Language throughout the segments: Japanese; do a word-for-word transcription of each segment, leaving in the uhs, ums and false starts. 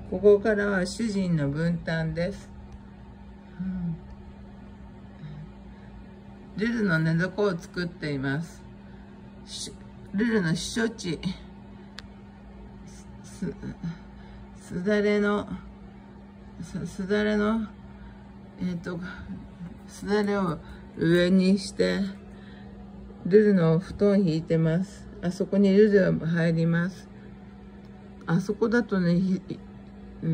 ここからは主人の分担です。うん、ルルの寝床を作っています。ルルの避暑地、す、すだれの、す、すだれの、えっと、すだれを上にして、ルルの布団引いてます。あそこにルルが入ります。あそこだとね、うん、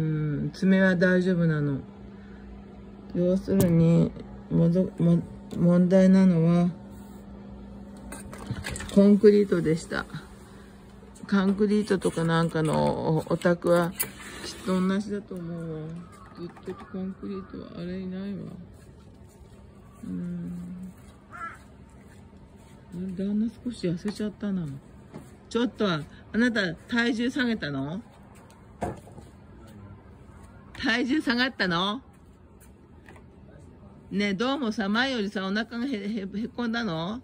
爪は大丈夫なの。要するに、もども問題なのは、コンクリートでした。コンクリートとかなんかのお宅はきっと同じだと思うわ。ずっとコンクリートはあれいないわ。うん。旦那少し痩せちゃったな。ちょっと、あなた体重下げたの？体重下がったの？ねえ、どうもさ、前よりさ、お腹がへ、へ、へこんだの？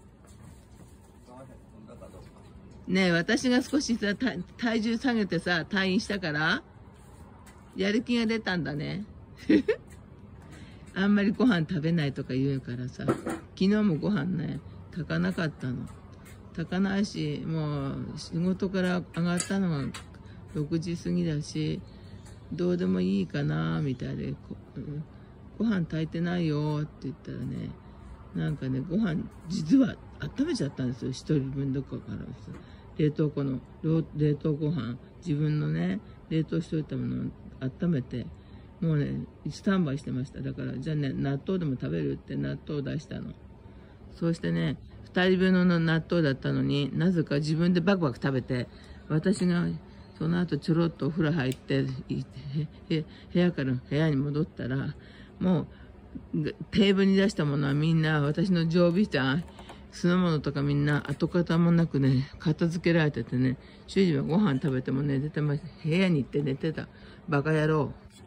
ねえ、私が少しさ、体重下げてさ、退院したから、やる気が出たんだね。あんまりご飯食べないとか言うからさ、昨日もご飯ね、炊かなかったの。炊かないし、もう仕事から上がったのがろくじ過ぎだし、どうでもいいかな、みたいで、ご飯炊いてないよって言ったらね、なんかね、ご飯、実は温めちゃったんですよ、一人分どこかからさ。冷凍庫の、冷凍ご飯、自分のね、冷凍しといたものを温めて、もうね、スタンバイしてました。だから、じゃあね、納豆でも食べるって納豆を出したの。そうしてね、二人分の納豆だったのに、なぜか自分でバクバク食べて、私がその後ちょろっとお風呂入って、部屋から部屋に戻ったら、もうテーブルに出したものはみんな私の常備茶、酢の物とかみんな跡形もなくね、片付けられててね、主人はご飯食べても寝ててました。部屋に行って寝てた。バカ野郎。